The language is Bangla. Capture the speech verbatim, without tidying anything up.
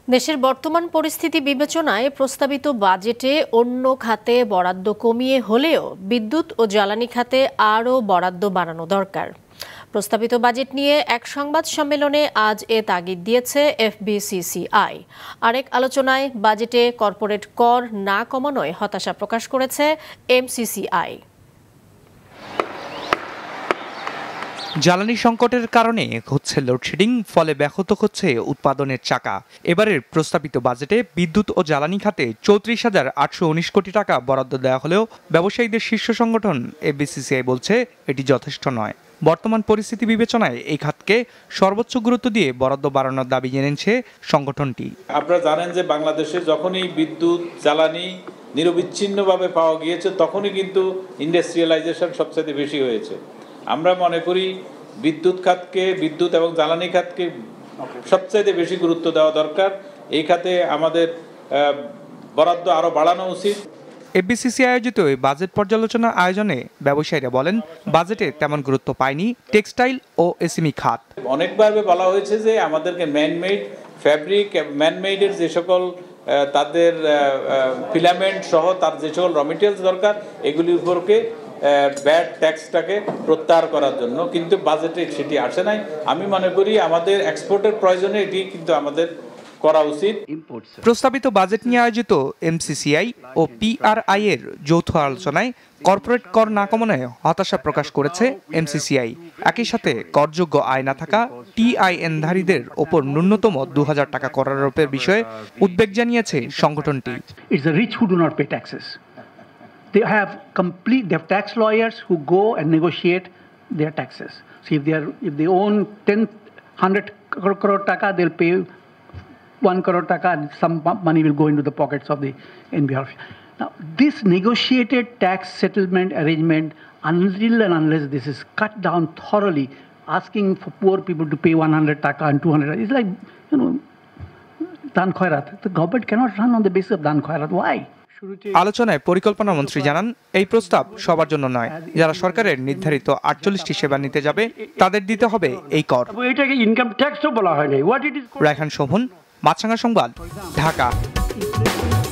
দেশের বর্তমান পরিস্থিতি বিবেচনায় প্রস্তাবিত বাজেটে অন্য খাতে বরাদ্দ কমিয়ে হলেও বিদ্যুৎ ও জ্বালানি খাতে আরও বরাদ্দ বাড়ানো দরকার। প্রস্তাবিত বাজেট নিয়ে এক সংবাদ সম্মেলনে আজ এ তাগিদ দিয়েছে এফবিসিসিআই। আরেক আলোচনায় বাজেটে কর্পোরেট কর না কমানোয় হতাশা প্রকাশ করেছে এমসিসিআই। জ্বালানি সংকটের কারণে হচ্ছে লোডশেডিং, ফলে ব্যাহত হচ্ছে উৎপাদনের চাকা। এবারের প্রস্তাবিত বাজেটে বিদ্যুৎ ও জ্বালানি খাতে চৌত্রিশ হাজার আটশো উনিশ কোটি টাকা বরাদ্দ দেওয়া হলেও ব্যবসায়ীদের শীর্ষ সংগঠন এফবিসিসিআই বলছে এটি যথেষ্ট নয়। বর্তমান পরিস্থিতি বিবেচনায় এই খাতকে সর্বোচ্চ গুরুত্ব দিয়ে বরাদ্দ বাড়ানোর দাবি জেনেছে সংগঠনটি। আপনারা জানেন যে বাংলাদেশে যখনই বিদ্যুৎ জ্বালানি নিরবিচ্ছিন্নভাবে পাওয়া গিয়েছে তখনই কিন্তু ইন্ডাস্ট্রিয়ালাইজেশন সবচেয়ে বেশি হয়েছে। আমরা মনে করি বিদ্যুৎ খাতকে বিদ্যুৎ এবং জ্বালানি খাতকে সবচাইতে বেশি গুরুত্ব দেওয়া দরকার। এই খাতে আমাদের বরাদ্দ আরও বাড়ানো উচিত। এফবিসিসি আয়োজিত এই বাজেট পর্যালোচনা আয়োজনে ব্যবসায়ীরা বলেন, বাজেটে তেমন গুরুত্ব পায়নি টেক্সটাইল ও এসএমই খাত। অনেকবার বলা হয়েছে যে আমাদেরকে ম্যানমেড ফ্যাব্রিক, ম্যানমেডের যে সকল তাদের ফিলামেন্ট সহ তার যে সকল র মেটেরিয়ালস দরকার এগুলির উপরকে ব্যাড ট্যাক্সটাকে প্রত্যাহার করার জন্য, কিন্তু বাজেটে সেটি আসে নাই। আমি মনে করি আমাদের এক্সপোর্টের প্রয়োজনে এটি কিন্তু আমাদের করা উচিত। প্রস্তাবিত বাজেট নিয়ে আয়োজিত এমসিসিআই ও পিআরআই এর যৌথ আলোচনায় কর্পোরেট কর না কমানোয় হতাশা প্রকাশ করেছে এমসিসিআই। একই সাথে করযোগ্য আয় না থাকা টিআইএনধারীদের ওপর ন্যূনতম দু হাজার টাকা কর আরোপের বিষয়ে উদ্বেগ জানিয়েছে সংগঠনটি। They have complete, they have tax lawyers who go and negotiate their taxes. So if they are, if they own ten, hundred crore taka, they'll pay one crore taka, and some money will go into the pockets of the N B R. Now, this negotiated tax settlement arrangement, until and unless this is cut down thoroughly, asking for poor people to pay one hundred taka and two hundred, it's like, you know, dan khairat. The government cannot run on the basis of dan khairat. Why? আলোচনায় পরিকল্পনা মন্ত্রী জানান, এই প্রস্তাব সবার জন্য নয়। যারা সরকারের নির্ধারিত আটচল্লিশটি সেবা নিতে যাবে তাদের দিতে হবে এই কর। এটাকে ইনকাম ট্যাক্সও বলা হয় না। রায়হান শোভন, মাছরাঙা সংবাদ, ঢাকা।